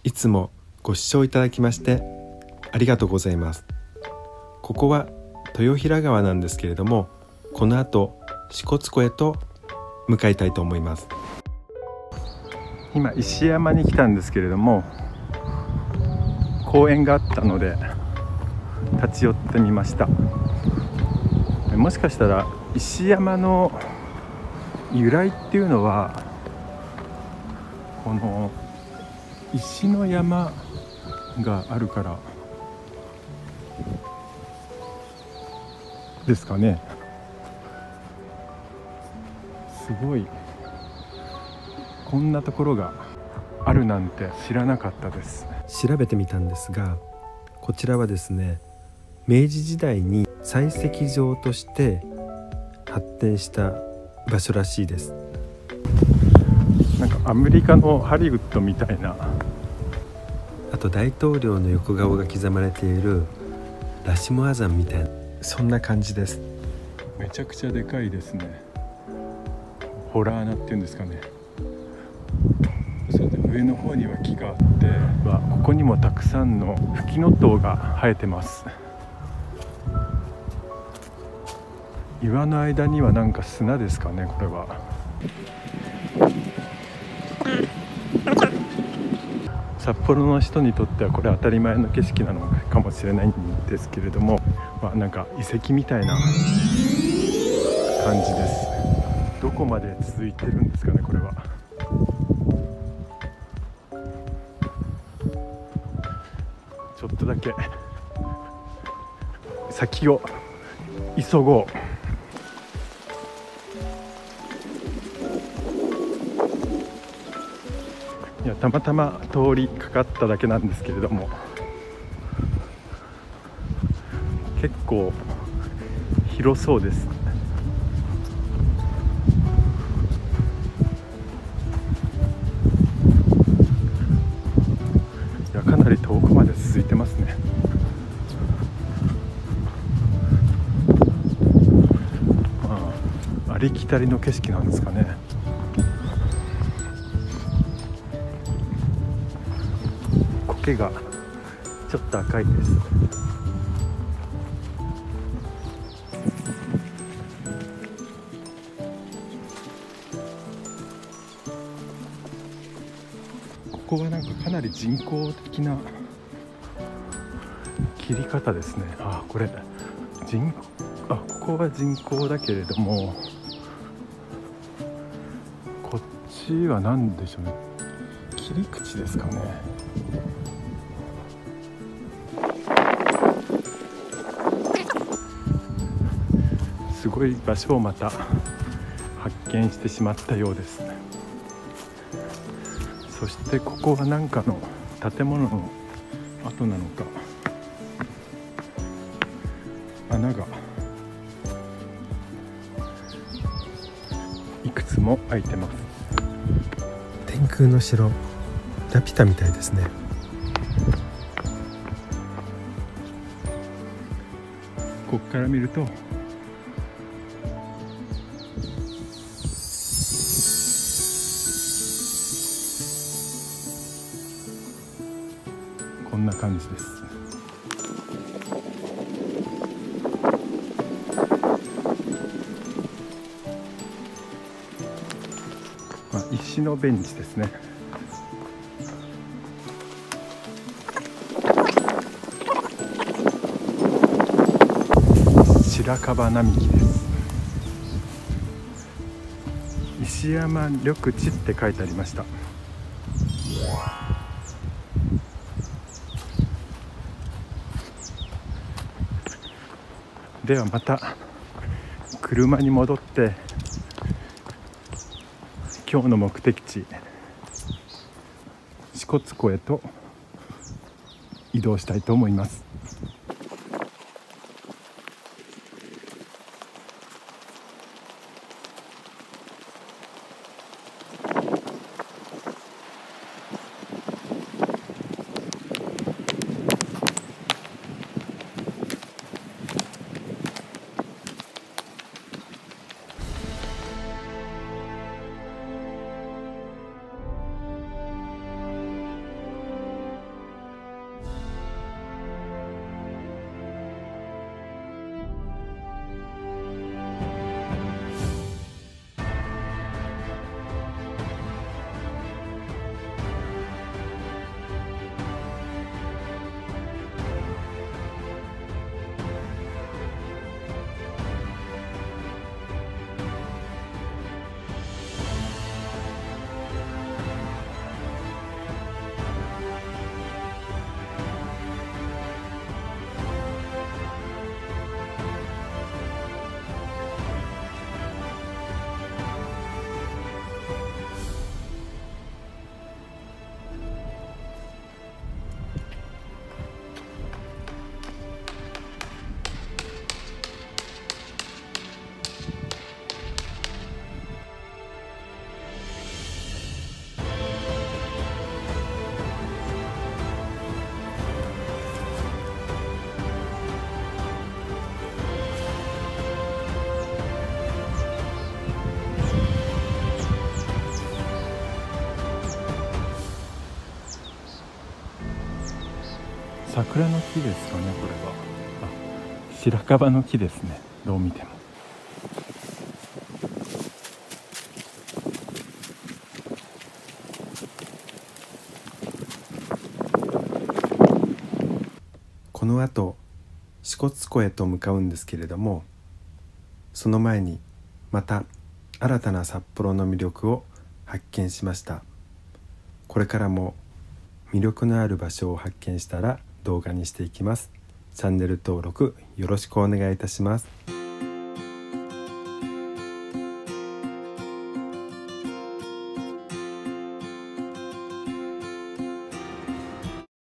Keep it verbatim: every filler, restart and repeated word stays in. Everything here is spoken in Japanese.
いつもご視聴いただきましてありがとうございます。ここは豊平川なんですけれども、この後支笏湖へと向かいたいと思います。今石山に来たんですけれども、公園があったので立ち寄ってみました。もしかしたら石山の由来っていうのはこの石の山があるからですかね。すごい、こんなところがあるなんて知らなかったです。調べてみたんですが、こちらはですね、明治時代に採石場として発展した場所らしいです。なんかアメリカのハリウッドみたいな、あと大統領の横顔が刻まれているラシモア山みたいな、そんな感じです。めちゃくちゃでかいですね。ホラー穴っていうんですかね。それで上の方には木があって、ここにもたくさんのフキノトウが生えてます。岩の間にはなんか砂ですかね、これは。札幌の人にとってはこれ当たり前の景色なのかもしれないんですけれども、まあ、なんか遺跡みたいな感じです。どこまで続いてるんですかね、これは。ちょっとだけ先を急ごう。いや、たまたま通りかかっただけなんですけれども、結構広そうです。いや、かなり遠くまで続いてますね。まあ、ありきたりの景色なんですかね。苔がちょっと赤いです。ここはなんかかなり人工的な切り方ですね。あ、これ人あここは人工だけれども、こっちは何でしょうね。切り口ですかね。すごい場所をまた発見してしまったようです。そしてここは何かの建物の跡なのか、穴がいくつも開いてます。天空の城、ラピュタみたいですね。ここから見るとこんな感じです。まあ、石のベンチですね。白樺並木です。石山緑地って書いてありました。ではまた車に戻って今日の目的地支笏湖へと移動したいと思います。 桜の木ですかね、これは。あ、白樺の木ですね、どう見ても。この後支笏湖へと向かうんですけれども、その前にまた新たな札幌の魅力を発見しました。これからも魅力のある場所を発見したら動画にしていきます。チャンネル登録よろしくお願いいたします。